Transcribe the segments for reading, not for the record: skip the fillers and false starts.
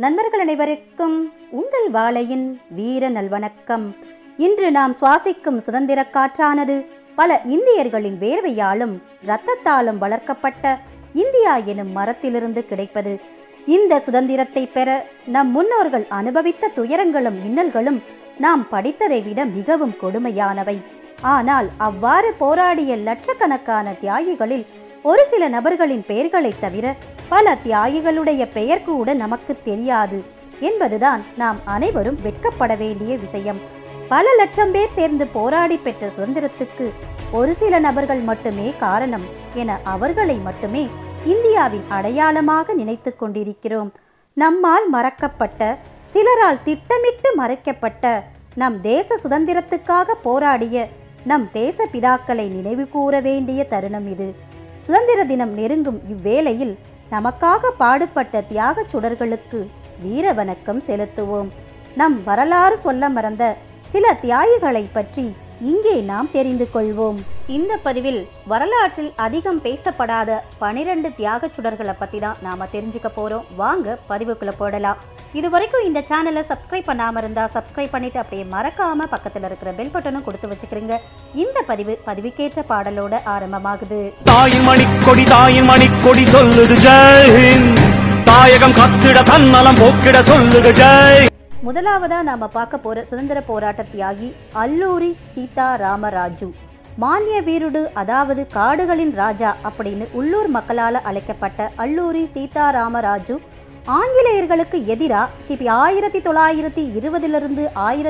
நண்பர்கள் அனைவருக்கும் உங்கள் வாழையின் வீர நல்வணக்கம். இன்று நாம் சுவாசிக்கும் சுதந்திர காற்றானது பல இந்தியர்களின் வேர்வையாலும் இரத்தத்தாலும் வளர்க்கப்பட்ட இந்தியா எனும் மரத்திலிருந்து கிடைப்பது. இந்த சுதந்திரத்தை பெற நம் முன்னோர்கள் அனுபவித்த துயரங்களும் இன்னல்களும் நாம் படித்ததை விட மிகவும் கொடுமையானவை. ஆனால் அவ்வாறு போராடிய லட்சக்கணக்கான தியாகிகளில் ஒரு சில நபர்களின் பெயர்களை தவிர பல தியாகிகளுடைய பெயர் கூட நமக்கு தெரியாது என்பதுதான் நாம் அனைவரும் வெட்கப்பட வேண்டிய விஷயம். பல லட்சம் பேர் சேர்ந்து போராடி பெற்ற சுதந்திரத்துக்கு ஒரு சில நபர்கள் மட்டுமே காரணம் என அவர்களை மட்டுமே இந்தியாவின் அடையாளமாக நினைத்து கொண்டிருக்கிறோம். நம்மால் மறக்கப்பட்ட, சிலரால் திட்டமிட்டு மறைக்கப்பட்ட நம் தேச சுதந்திரத்துக்காக போராடிய நம் தேச பிதாக்களை நினைவு கூற வேண்டிய தருணம் இது. சுதந்திர தினம் நெருங்கும் இவ்வேளையில் நமக்காக பாடுபட்ட தியாக சுடர்களுக்கு வீர வணக்கம் செலுத்துவோம். நம் வரலாறு சொல்ல மறந்த சில தியாகிகளை பற்றி இங்கே நாம் தெரிந்து கொள்வோம். இந்த பதிவில் வரலாற்றில் அதிகம் பேசப்படாத 12 தியாக சுடர்களை பற்றி தான் நாம் தெரிஞ்சுக்க போகிறோம். வாங்க பதிவுக்குள்ளே போடலாம். இது வரைக்கும் இந்த சேனலை சப்ஸ்கிரைப் பண்ணாமல் இருந்தால் சப்ஸ்கிரைப் பண்ணிவிட்டு அப்படியே மறக்காமல் பக்கத்தில் இருக்கிற பெல் பட்டனும் கொடுத்து வச்சுக்கிறீங்க. இந்த பதிவுக்கேற்ற பாடலோட ஆரம்பமாகுது. தாயின் மணிக்கொடி சொல்லுது ஜெய், தாயகம் கத்திட தன்னலம் போக்கிட சொல்லுது ஜெய். முதலாவதா நாம பார்க்க போற சுதந்திர போராட்ட தியாகி அல்லூரி சீதாராமராஜு. மானிய வீருடு, அதாவது காடுகளின் ராஜா அப்படின்னு உள்ளூர் மக்களால் அழைக்கப்பட்ட அல்லூரி சீதாராமராஜு ஆங்கிலேயர்களுக்கு எதிராக கிபி 1920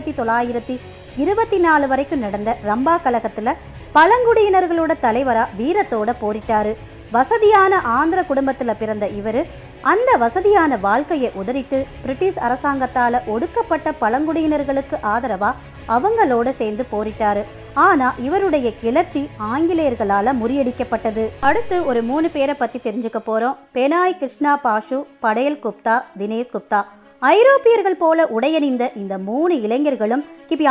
1924 வரைக்கும் நடந்த ரம்பா கழகத்துல பழங்குடியினர்களோட தலைவரா வீரத்தோட போரிட்டாரு. வசதியான ஆந்திர குடும்பத்துல பிறந்த இவரு அந்த வசதியான வாழ்க்கையை உதறிட்டு பிரிட்டிஷ் அரசாங்கத்தால ஒடுக்கப்பட்ட பழங்குடியினர்களுக்கு ஆதரவா அவங்களோட சேர்ந்து போரிட்டாரு. ஆனா இவருடைய கிளர்ச்சி ஆங்கிலேயர்களால முறியடிக்கப்பட்டது. அடுத்து ஒரு 3 பேரை பத்தி தெரிஞ்சுக்க போறோம். பெனாய் கிருஷ்ணா பாஷு, படேல் குப்தா, தினேஷ் குப்தா. ஐரோப்பியர்கள் போல உடையணிந்த இந்த 3 இளைஞர்களும் கிபி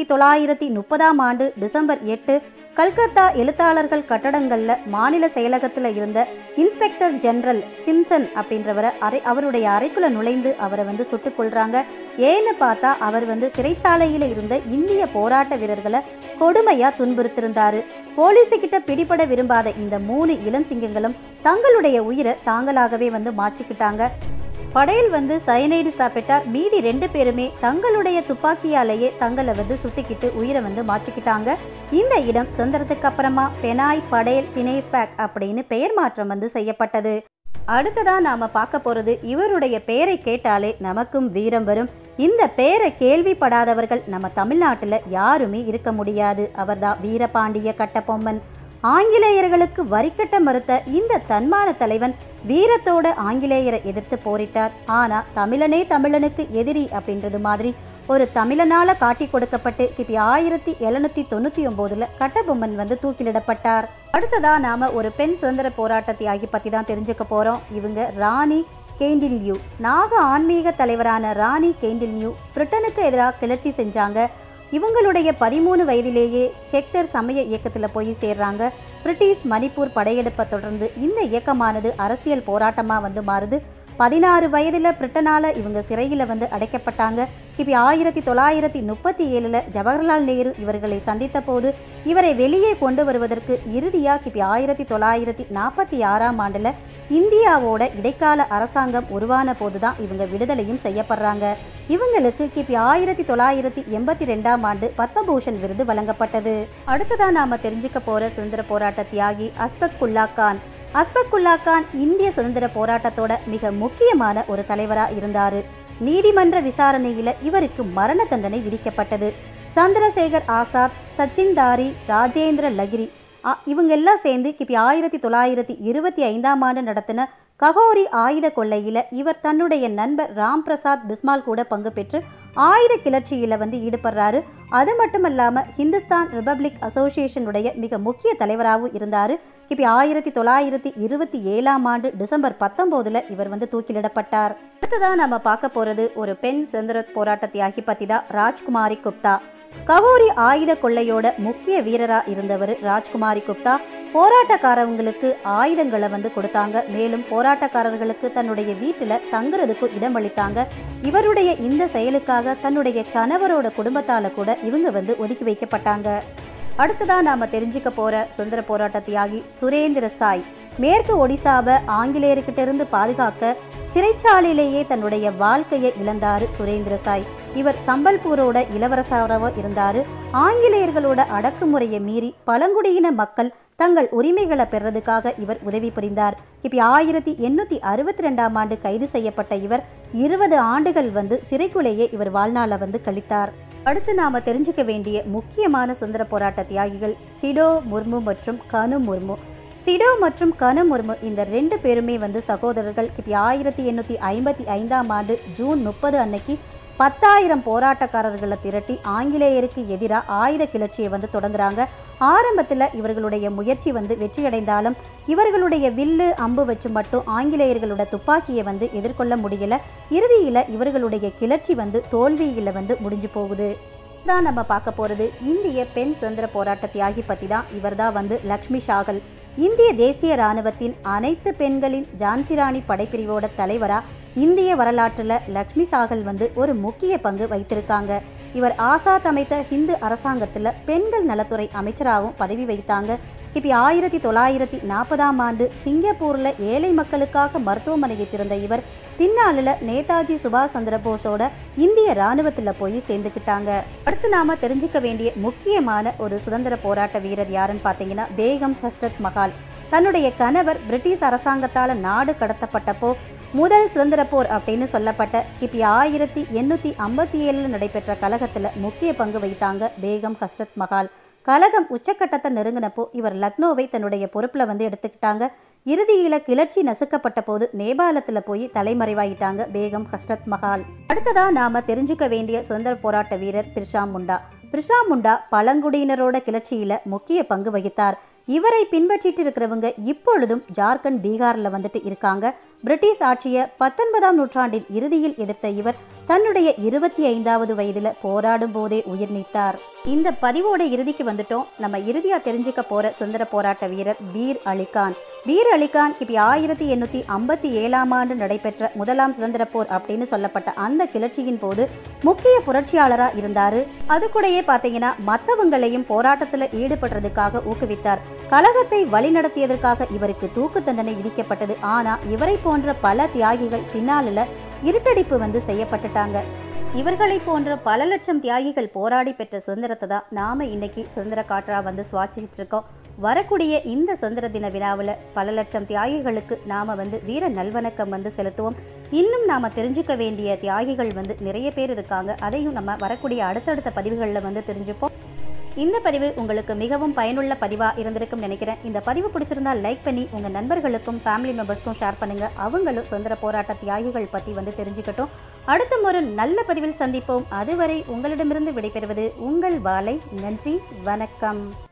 1930 ஆண்டு டிசம்பர் 8 கல்கத்தா எழுத்தாளர்கள் கட்டடங்கள்ல மாநில செயலகத்துல இருந்த இன்ஸ்பெக்டர் ஜெனரல் சிம்சன் அப்படின்றவரை அவருடைய அறைக்குள்ள நுழைந்து அவரை சுட்டுக் கொள்றாங்க. ஏன்னு பார்த்தா அவர் சிறைச்சாலையில இருந்த இந்திய போராட்ட வீரர்களை கொடுமையா துன்புறுத்திருந்தாரு. போலீஸுக்கிட்ட பிடிபட விரும்பாத இந்த 3 இளம் சிங்கங்களும் தங்களுடைய உயிரை தாங்களாகவே மாச்சிக்கிட்டாங்க. படேல் சயனைடு சாப்பிட்டார். மீதி 2 பேருமே தங்களுடைய துப்பாக்கியாலேயே தங்களை சுட்டிக்கிட்டு உயிரை மாச்சிக்கிட்டாங்க. இந்த இடம் சுதந்திரத்துக்கு அப்புறமா பெனாய், படேல், தினேஷ் பேக் அப்படின்னு பெயர் மாற்றம் செய்யப்பட்டது. அடுத்ததான் நாம பார்க்க போறது, இவருடைய பெயரை கேட்டாலே நமக்கும் வீரம் வரும். இந்த பெயரை கேள்விப்படாதவர்கள் நம்ம தமிழ்நாட்டில் யாருமே இருக்க முடியாது. அவர்தான் வீரபாண்டிய கட்டபொம்மன். ஆங்கிலேயர்களுக்கு வரிக்கட்ட மறுத்த இந்த தன்மான தலைவன் வீரத்தோட ஆங்கிலேயரை எதிர்த்து போரிட்டார். ஆனா தமிழனே தமிழனுக்கு எதிரி அப்படின்றது மாதிரி ஒரு தமிழனால காட்டி கொடுக்கப்பட்டு கிபி 1799 கட்டபொம்மன் தூக்கிலிடப்பட்டார். அடுத்ததா நாம ஒரு பெண் சுதந்திர போராட்ட தியாகி பத்தி தான் தெரிஞ்சுக்க போறோம். இவங்க ராணி கெய்ண்டில்யூ. நாக ஆன்மீக தலைவரான ராணி கெய்ண்டில்யூ பிரிட்டனுக்கு எதிராக கிளர்ச்சி செஞ்சாங்க. இவங்களுடைய 13 வயதிலேயே ஹெக்டர் சமய இயக்கத்தில் போய் சேர்றாங்க. பிரிட்டிஷ் மணிப்பூர் படையெடுப்பை தொடர்ந்து இந்த இயக்கமானது அரசியல் போராட்டமாக மாறுது. 16 வயதில் பிரிட்டனால இவங்க சிறையில் அடைக்கப்பட்டாங்க. கிபி 1937 ஜவஹர்லால் நேரு இவர்களை சந்தித்த போது இவரை வெளியே கொண்டு வருவதற்கு இறுதியாக கிபி 1946 ஆண்டில் இந்தியாவோட இடைக்கால அரசாங்கம் உருவான போதுதான் இவங்க விடுதலையும் செய்யப்படுறாங்க. இவங்களுக்கு கிபி 1982 ஆண்டு பத்மபூஷன் விருது வழங்கப்பட்டது. அடுத்ததான் நாம தெரிஞ்சுக்க போற சுதந்திர போராட்ட தியாகி அஸ்பக்குல்லா கான். அஸ்பக்குல்லா கான் இந்திய சுதந்திர போராட்டத்தோட மிக முக்கியமான ஒரு தலைவரா இருந்தாரு. நீதிமன்ற விசாரணையில இவருக்கு மரண தண்டனை விதிக்கப்பட்டது. சந்திரசேகர் ஆசாத், சச்சின் தாரி, ராஜேந்திர லகிரி இவங்க எல்லாம் சேர்ந்து கிபி 1925 ஆண்டு நடத்தின ககோரி ஆயுத கொள்ளையில இவர் தன்னுடைய நண்பர் ராம் பிரசாத் பிஸ்மால் கூட பங்கு பெற்று ஆயுத கிளர்ச்சியில ஈடுபடுறாரு. அது மட்டுமல்லாம ஹிந்துஸ்தான் ரிபப்ளிக் அசோசியேஷனுடைய மிக முக்கிய தலைவராகவும் இருந்தாரு. கிபி 1927 ஆண்டு டிசம்பர் 19 இவர் தூக்கிலிடப்பட்டார். அடுத்ததான் நம்ம பார்க்க போறது ஒரு பெண் சுதந்திர போராட்ட தியாகி பத்தி தான், ராஜ்குமாரி குப்தா. ககோரி ஆயுத கொள்ளையோட முக்கிய வீரரா இருந்தவர் ராஜ்குமாரி குப்தா. போராட்டக்காரவங்களுக்கு ஆயுதங்களை வந்து கொடுத்தாங்க. மேலும் போராட்டக்காரர்களுக்கு தன்னுடைய வீட்டுல தங்குறதுக்கு இடம் அளித்தாங்க. இவருடைய இந்த செயலுக்காக தன்னுடைய கணவரோட குடும்பத்தால கூட இவங்க வந்து ஒதுக்கி வைக்கப்பட்டாங்க. அடுத்ததான் நாம தெரிஞ்சுக்க போற சுதந்திர போராட்ட தியாகி சுரேந்திர சாய். மேற்கு ஒடிசாவை ஆங்கிலேயர்கிட்ட இருந்து பாதுகாக்க சிறைச்சாலையிலேயே தன்னுடைய வாழ்க்கையை இழந்தாரு சுரேந்திர சாய். இவர் சம்பல்பூரோட இளவரசராக இருந்தாரு. ஆங்கிலேயர்களோட அடக்குமுறையை மீறி பழங்குடியின மக்கள் தங்கள் உரிமைகளை பெறதுக்காக இவர் உதவி புரிந்தார். கிபி 1862ஆம் ஆண்டு கைது செய்யப்பட்ட இவர் 20 ஆண்டுகள் வந்து சிறைக்குள்ளேயே இவர் வாழ்நாளை வந்து கழித்தார். அடுத்து நாம தெரிஞ்சுக்க வேண்டிய முக்கியமான சுதந்திர போராட்ட தியாகிகள் சிடோ முர்மு மற்றும் கனு முர்மு. சிடோ மற்றும் கனு முர்மு இந்த 2 பேருமே வந்து சகோதரர்கள். கிபி 1855ஆம் ஆண்டு ஜூன் 30 அன்னைக்கு 10,000 போராட்டக்காரர்களை திரட்டி ஆங்கிலேயருக்கு எதிராக ஆயுத கிளர்ச்சியை வந்து தொடங்குறாங்க. ஆரம்பத்தில் இவர்களுடைய முயற்சி வந்து வெற்றியடைந்தாலும் இவர்களுடைய வில்லு அம்பு வச்சு மட்டும் ஆங்கிலேயர்களோட துப்பாக்கியை வந்து எதிர்கொள்ள முடியல. இறுதியில் இவர்களுடைய கிளர்ச்சி வந்து தோல்வியில் வந்து முடிஞ்சு போகுது. தான் நம்ம பார்க்க போகிறது இந்திய பெண் சுதந்திர போராட்ட தியாகி பற்றி தான். இவர் தான் வந்து லக்ஷ்மி சாகல். இந்திய தேசிய இராணுவத்தின் அனைத்து பெண்களின் ஜான்சி ராணி படைப்பிரிவோட தலைவராக இந்திய வரலாற்றில் லக்ஷ்மி சாகல் வந்து ஒரு முக்கிய பங்கு வைத்திருக்காங்க. இவர் ஆசாத் அமைத்த ஹிந்து அரசாங்கத்தில் பெண்கள் நலத்துறை அமைச்சராகவும் பதவி வைத்தாங்க. கிபி 1940ஆம் ஆண்டு சிங்கப்பூரில் ஏழை மக்களுக்காக மருத்துவமனையை திறந்த இவர் பின்னாளில் நேதாஜி சுபாஷ் சந்திர போஸோட இந்திய இராணுவத்தில் போய் சேர்ந்துக்கிட்டாங்க. அடுத்து நாம தெரிஞ்சுக்க வேண்டிய முக்கியமான ஒரு சுதந்திர போராட்ட வீரர் யாருன்னு பார்த்தீங்கன்னா பேகம் ஹஸ்ரத் மஹால். தன்னுடைய கணவர் பிரிட்டிஷ் அரசாங்கத்தால் நாடு கடத்தப்பட்டப்போ முதல் சுதந்திர போர் அப்படின்னு சொல்லப்பட்ட கிபி 1857 நடைபெற்ற கழகத்தில் முக்கிய பங்கு வைத்தாங்க பேகம் ஹஸ்ரத் மஹால். கழகம் உச்சக்கட்டத்தை நெருங்கினப்போ இவர் லக்னோவை தன்னுடைய பொறுப்பில் வந்து எடுத்துக்கிட்டாங்க. இறுதியில் கிளர்ச்சி நசுக்கப்பட்ட போது நேபாளத்தில் போய் தலைமறைவாயிட்டாங்க பேகம் ஹஸ்ரத் மஹால். அடுத்ததா நாம தெரிஞ்சுக்க வேண்டிய சுதந்திர போராட்ட வீரர் பிர்சா முண்டா. பிர்சா முண்டா பழங்குடியினரோட கிளர்ச்சியில முக்கிய பங்கு வகித்தார். இவரை பின்பற்றிட்டு இருக்கிறவங்க இப்பொழுதும் ஜார்க்கண்ட், பீகாரில் வந்துட்டு இருக்காங்க. பிரிட்டிஷ் ஆட்சியை 19ஆம் நூற்றாண்டின் இறுதியில் எதிர்த்த இவர் தன்னுடைய 25வது வயதில் போராடும் போதே உயிர் நீத்தார். இந்த பதிவோட இறுதிக்கு வந்துட்டோம். நம்ம இறுதியா தெரிஞ்சுக்க போற சுதந்திர போராட்ட வீரர் பீர் அலி கான். பீர் அலி கான் கிபி 1857ஆம் ஆண்டு நடைபெற்ற முதலாம் சுதந்திர போர் அப்படின்னு சொல்லப்பட்ட அந்த கிளர்ச்சியின் போது முக்கிய புரட்சியாளராக இருந்தாரு. அது கூடயே பார்த்தீங்கன்னா மற்றவங்களையும் போராட்டத்தில் ஈடுபடுறதுக்காக ஊக்குவித்தார். கழகத்தை வழிநடத்தியதற்காக இவருக்கு தூக்கு தண்டனை விதிக்கப்பட்டது. ஆனா இவரை போன்ற பல தியாகிகள் பின்னாளில் இருட்டடிப்பு வந்து செய்யப்பட்டுட்டாங்க. இவர்களை போன்ற பல லட்சம் தியாகிகள் போராடி பெற்ற சுதந்திரத்தை தான் நாம இன்னைக்கு சுதந்திர காற்றா வந்து சுவாசிச்சுட்டு இருக்கோம். வரக்கூடிய இந்த சுதந்திர தின விழாவில் பல லட்சம் தியாகிகளுக்கு நாம வந்து வீர நல்வணக்கம் வந்து செலுத்துவோம். இன்னும் நாம தெரிஞ்சுக்க வேண்டிய தியாகிகள் வந்து நிறைய பேர் இருக்காங்க. அதையும் நம்ம வரக்கூடிய அடுத்தடுத்த பதிவுகளில் வந்து தெரிஞ்சுப்போம். இந்த பதிவு உங்களுக்கு மிகவும் பயனுள்ள பதிவாக இருந்திருக்கும் நினைக்கிறேன். இந்த பதிவு பிடிச்சிருந்தா லைக் பண்ணி உங்கள் நண்பர்களுக்கும் ஃபேமிலி மெம்பர்ஸ்க்கும் ஷேர் பண்ணுங்கள். அவங்களும் சுதந்திர போராட்ட தியாகிகள் பற்றி வந்து தெரிஞ்சுக்கட்டும். அடுத்த ஒரு நல்ல பதிவில் சந்திப்போம். அதுவரை உங்களிடமிருந்து விடைபெறுவது உங்கள் வாலை. நன்றி, வணக்கம்.